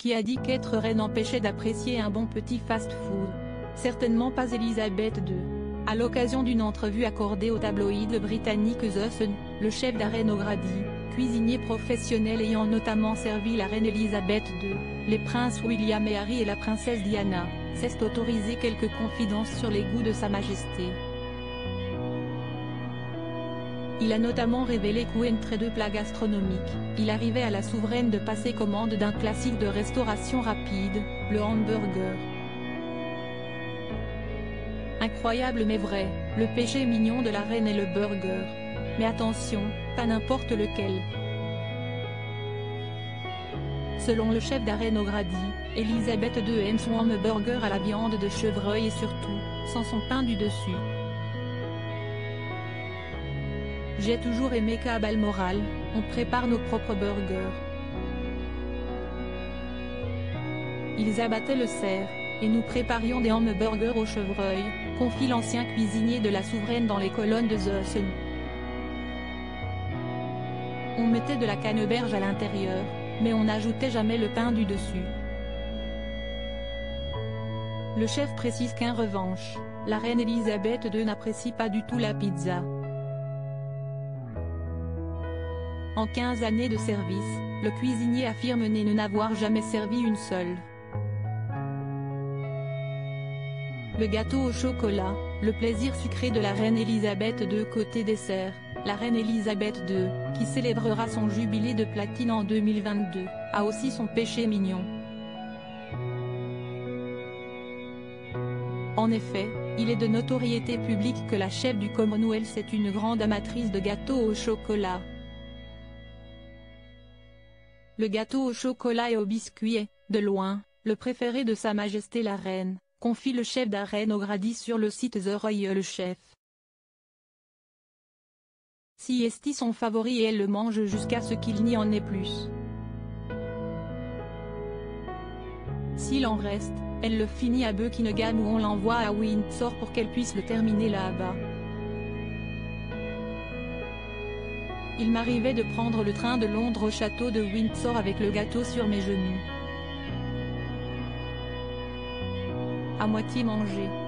Qui a dit qu'être reine empêchait d'apprécier un bon petit fast-food? Certainement pas Elisabeth II. À l'occasion d'une entrevue accordée au tabloïd britannique The Sun, le chef d'Arène O'Grady, cuisinier professionnel ayant notamment servi la reine Elisabeth II, les princes William et Harry et la princesse Diana, s'est autorisé quelques confidences sur les goûts de Sa Majesté. Il a notamment révélé qu'entre deux plats gastronomiques, il arrivait à la souveraine de passer commande d'un classique de restauration rapide, le hamburger. Incroyable mais vrai, le péché mignon de la reine est le burger. Mais attention, pas n'importe lequel. Selon le chef d'Arène O'Grady, Elisabeth II aime son hamburger à la viande de chevreuil et surtout, sans son pain du dessus. J'ai toujours aimé qu'à Balmoral, on prépare nos propres burgers. Ils abattaient le cerf, et nous préparions des hamburgers au chevreuil, confie l'ancien cuisinier de la souveraine dans les colonnes de The Sun. On mettait de la canneberge à l'intérieur, mais on n'ajoutait jamais le pain du dessus. Le chef précise qu'en revanche, la reine Elisabeth II n'apprécie pas du tout la pizza. En 15 années de service, le cuisinier affirme ne n'avoir jamais servi une seule. Le gâteau au chocolat, le plaisir sucré de la reine Elisabeth II côté dessert, la reine Elisabeth II, qui célébrera son jubilé de platine en 2022, a aussi son péché mignon. En effet, il est de notoriété publique que la chef du Commonwealth est une grande amatrice de gâteaux au chocolat. Le gâteau au chocolat et au biscuit est, de loin, le préféré de Sa Majesté la Reine, confie le chef d'Arène O'Grady sur le site The Royal Chef. Si est son favori et elle le mange jusqu'à ce qu'il n'y en ait plus. S'il en reste, elle le finit à Buckingham où on l'envoie à Windsor pour qu'elle puisse le terminer là-bas. Il m'arrivait de prendre le train de Londres au château de Windsor avec le gâteau sur mes genoux. À moitié mangé.